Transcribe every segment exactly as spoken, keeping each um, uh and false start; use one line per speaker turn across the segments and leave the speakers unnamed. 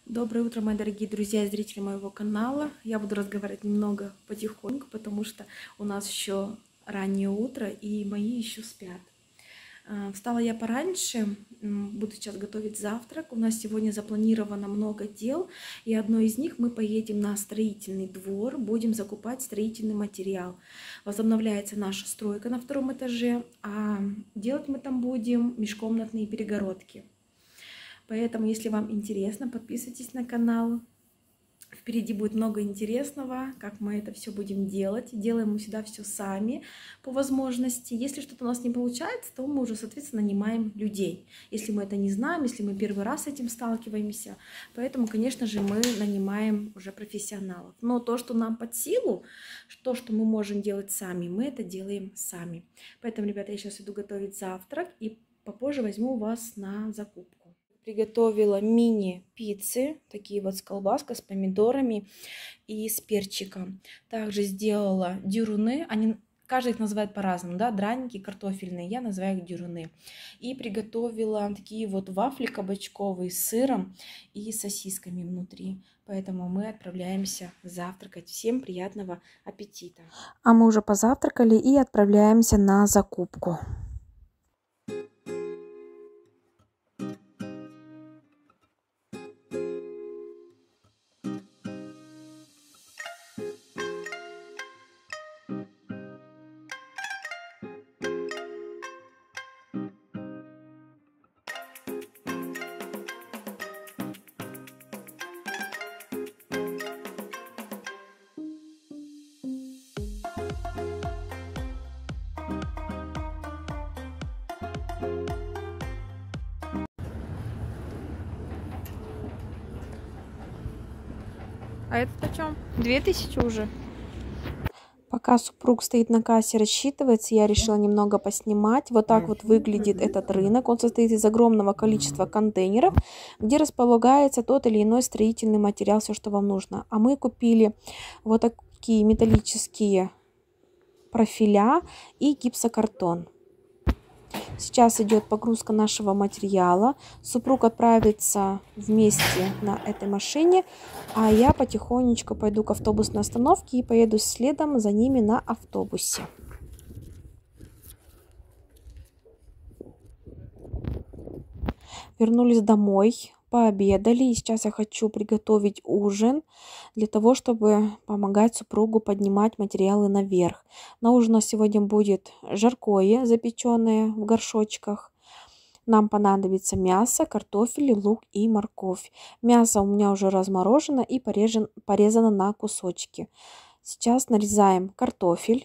Доброе утро, мои дорогие друзья и зрители моего канала. Я буду разговаривать немного потихоньку, потому что у нас еще раннее утро и мои еще спят. Встала я пораньше, буду сейчас готовить завтрак. У нас сегодня запланировано много дел, и одно из них мы поедем на строительный двор, будем закупать строительный материал. Возобновляется наша стройка на втором этаже, а делать мы там будем межкомнатные перегородки. Поэтому, если вам интересно, подписывайтесь на канал. Впереди будет много интересного, как мы это все будем делать. Делаем мы всегда все сами по возможности. Если что-то у нас не получается, то мы уже, соответственно, нанимаем людей. Если мы это не знаем, если мы первый раз с этим сталкиваемся. Поэтому, конечно же, мы нанимаем уже профессионалов. Но то, что нам под силу, то, что мы можем делать сами, мы это делаем сами. Поэтому, ребята, я сейчас иду готовить завтрак и попозже возьму вас на закупку. Приготовила мини-пиццы, такие вот с колбаской, с помидорами и с перчиком. Также сделала дюруны, они, каждый их называет по-разному, да, драники картофельные, я называю их дюруны. И приготовила такие вот вафли кабачковые с сыром и сосисками внутри. Поэтому мы отправляемся завтракать. Всем приятного аппетита. А мы уже позавтракали и отправляемся на закупку.
А это почем? Две тысячи уже.
Пока супруг стоит на кассе, рассчитывается, я решила немного поснимать. Вот так вот выглядит этот рынок. Он состоит из огромного количества контейнеров, где располагается тот или иной строительный материал, все, что вам нужно. А мы купили вот такие металлические профиля и гипсокартон. Сейчас идет погрузка нашего материала. Супруг отправится вместе на этой машине, а я потихонечку пойду к автобусной остановке и поеду следом за ними на автобусе. Вернулись домой, пообедали, и сейчас я хочу приготовить ужин для того, чтобы помогать супругу поднимать материалы наверх. На ужин у нас сегодня будет жаркое, запеченное в горшочках. Нам понадобится мясо, картофель, лук и морковь. Мясо у меня уже разморожено и порежен, порезано на кусочки. Сейчас нарезаем картофель.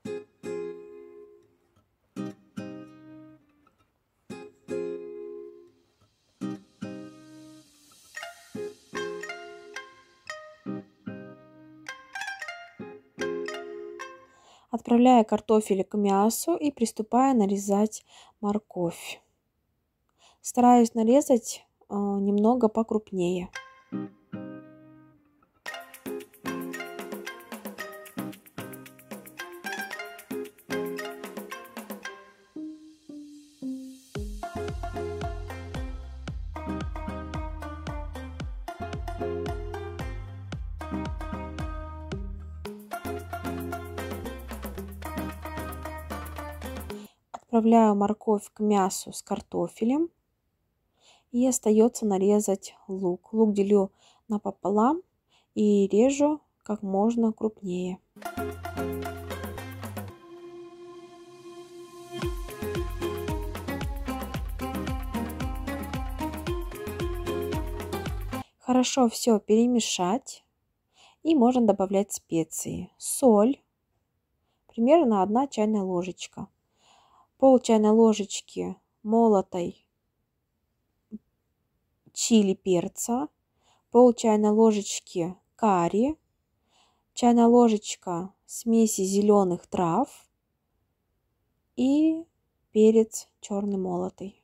Отправляя картофель к мясу и приступая нарезать морковь. Стараюсь нарезать э, немного покрупнее. Отправляю морковь к мясу с картофелем. И остается нарезать лук. Лук делю напополам и режу как можно крупнее. Хорошо все перемешать. И можно добавлять специи. Соль. Примерно одна чайная ложечка. Пол чайной ложечки молотой чили перца, пол чайной ложечки карри, чайная ложечка смеси зеленых трав и перец черный молотый.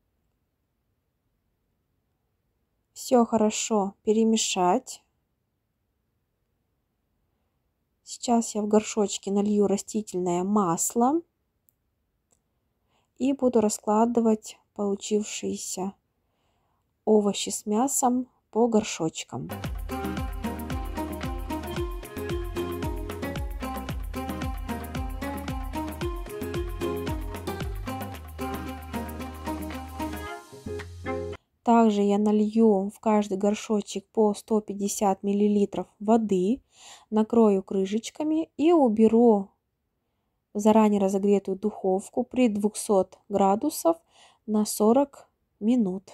Все хорошо перемешать. Сейчас я в горшочке налью растительное масло и буду раскладывать получившиеся овощи с мясом по горшочкам. Также я налью в каждый горшочек по сто пятьдесят миллилитров воды, накрою крышечками и уберу в заранее разогретую духовку при двухстах градусах на сорок минут.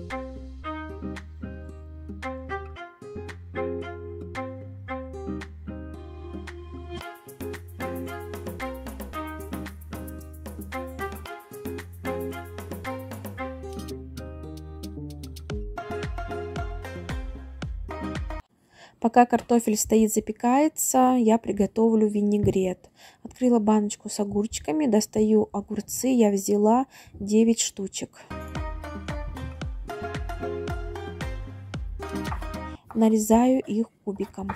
Пока картофель стоит запекается, я приготовлю винегрет. Открыла баночку с огурчиками, достаю огурцы, я взяла девять штучек. Нарезаю их кубиком.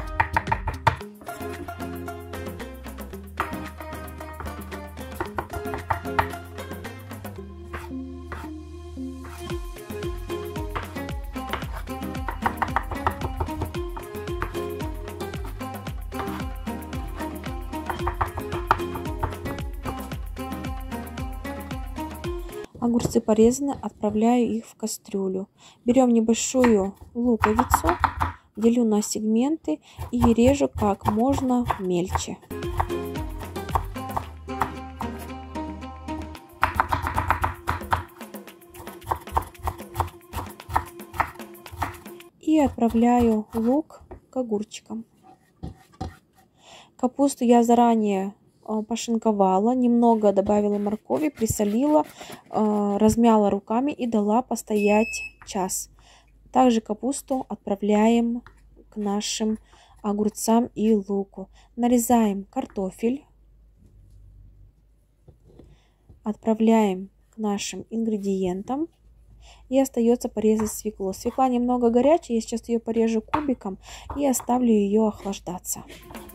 Огурцы порезаны, отправляю их в кастрюлю. Берем небольшую луковицу, делю на сегменты и режу как можно мельче. И отправляю лук к огурчикам. Капусту я заранее пошинковала, немного добавила моркови, присолила, размяла руками и дала постоять час. Также капусту отправляем к нашим огурцам и луку. Нарезаем картофель, отправляем к нашим ингредиентам. И остается порезать свеклу. Свекла немного горячая, я сейчас ее порежу кубиком и оставлю ее охлаждаться.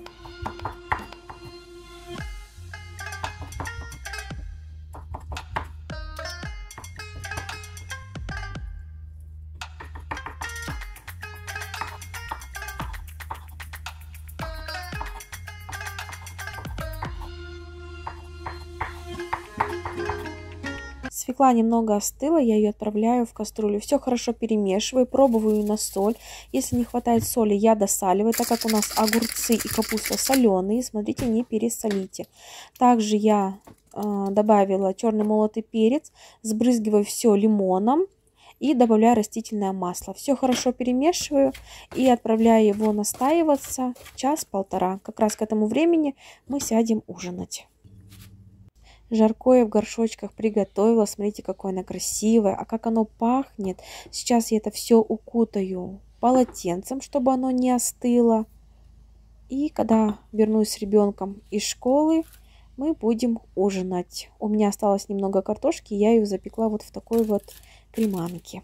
Свекла немного остыла, я ее отправляю в кастрюлю. Все хорошо перемешиваю, пробую на соль. Если не хватает соли, я досаливаю, так как у нас огурцы и капуста соленые. Смотрите, не пересолите. Также я э, добавила черный молотый перец, сбрызгиваю все лимоном и добавляю растительное масло. Все хорошо перемешиваю и отправляю его настаиваться час-полтора. Как раз к этому времени мы сядем ужинать. Жаркое в горшочках приготовила. Смотрите, какое оно красивое. А как оно пахнет. Сейчас я это все укутаю полотенцем, чтобы оно не остыло. И когда вернусь с ребенком из школы, мы будем ужинать. У меня осталось немного картошки. Я ее запекла вот в такой вот креманке.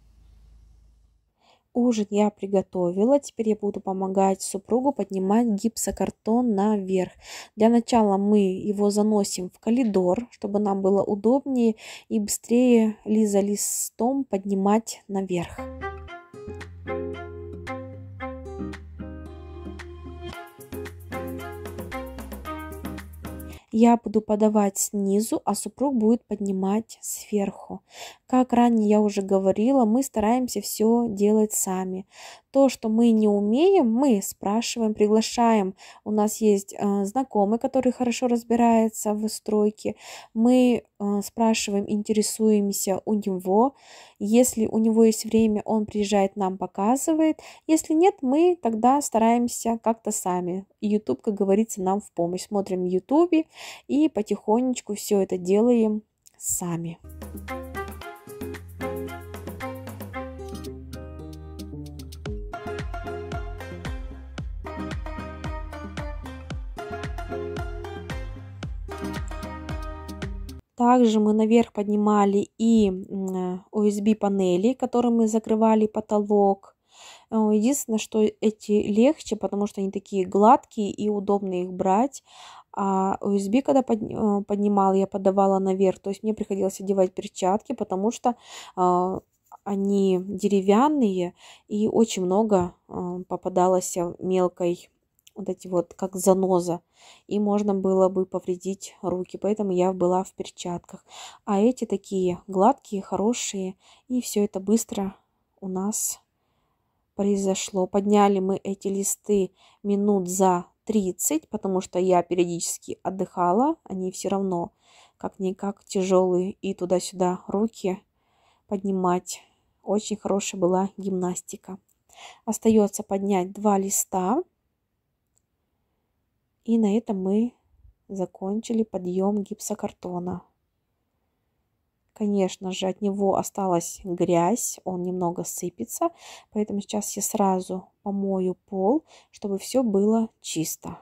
Ужин я приготовила. Теперь я буду помогать супругу поднимать гипсокартон наверх. Для начала мы его заносим в коридор, чтобы нам было удобнее и быстрее лиза-листом поднимать наверх. Я буду подавать снизу, а супруг будет поднимать сверху. Как ранее я уже говорила, мы стараемся все делать сами. То, что мы не умеем, мы спрашиваем, приглашаем. У нас есть э, знакомый, который хорошо разбирается в стройке. Мы э, спрашиваем, интересуемся у него. Если у него есть время, он приезжает, нам показывает. Если нет, мы тогда стараемся как-то сами. YouTube, как говорится, нам в помощь. Смотрим в YouTube и потихонечку все это делаем сами. Также мы наверх поднимали и ю эс би панели, которыми закрывали потолок. Единственное, что эти легче, потому что они такие гладкие и удобно их брать. А ю эс би, когда поднимала, я подавала наверх, то есть мне приходилось одевать перчатки, потому что они деревянные, и очень много э, попадалось мелкой, вот эти вот, как заноза, и можно было бы повредить руки, поэтому я была в перчатках. А эти такие гладкие, хорошие, и все это быстро у нас произошло. Подняли мы эти листы минут за тридцать, потому что я периодически отдыхала, они все равно как-никак тяжелые, и туда-сюда руки поднимать. Очень хорошая была гимнастика. Остается поднять два листа. И на этом мы закончили подъем гипсокартона. Конечно же, от него осталась грязь, он немного сыпется, поэтому сейчас я сразу помою пол, чтобы все было чисто.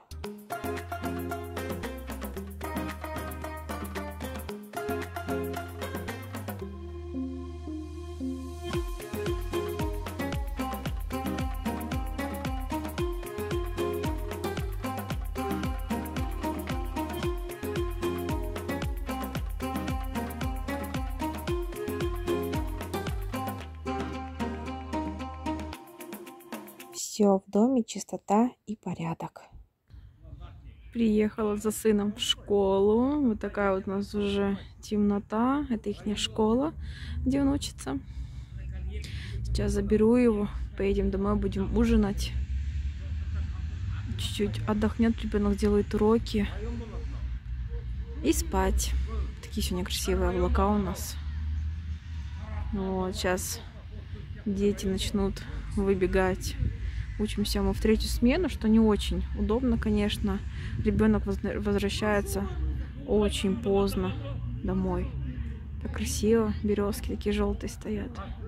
Все в доме, чистота и порядок.
Приехала за сыном в школу. Вот такая вот у нас уже темнота. Это их школа, где он учится. Сейчас заберу его, поедем домой, будем ужинать. Чуть-чуть отдохнет, ребенок делает уроки. И спать. Такие сегодня красивые облака у нас. Вот, сейчас дети начнут выбегать. Учимся мы в третью смену, что не очень удобно, конечно. Ребенок возвращается очень поздно домой. Так красиво, березки такие желтые стоят.